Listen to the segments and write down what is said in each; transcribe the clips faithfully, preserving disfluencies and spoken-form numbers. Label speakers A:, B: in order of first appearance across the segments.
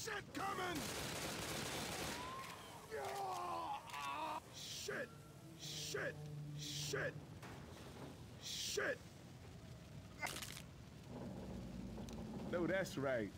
A: Shit coming! Shit! Shit! Shit! Shit! No, that's right.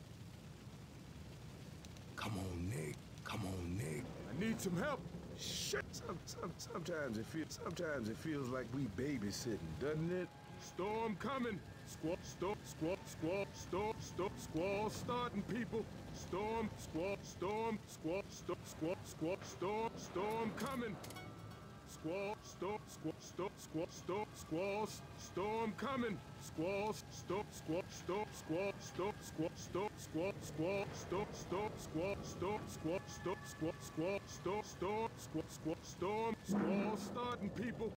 B: Come on, Nick. Come on, Nick.
A: I need some help. Shit! Some, some, sometimes it feels. Sometimes it feels like we babysitting, doesn't it? Storm coming. Squall, storm, squall, squall, storm, storm, squall starting, people. Storm, squall, storm, squall, storm, squall, squall, storm, storm coming. Squall, storm, squall, storm, squall, storm, squalls, storm coming. Squalls, storm, squall, storm, squall, storm, squall, storm, squall, squall, storm, storm, squall, storm, squall, storm, squall, squall, storm, storm, squall, squall, storm, squall starting, people.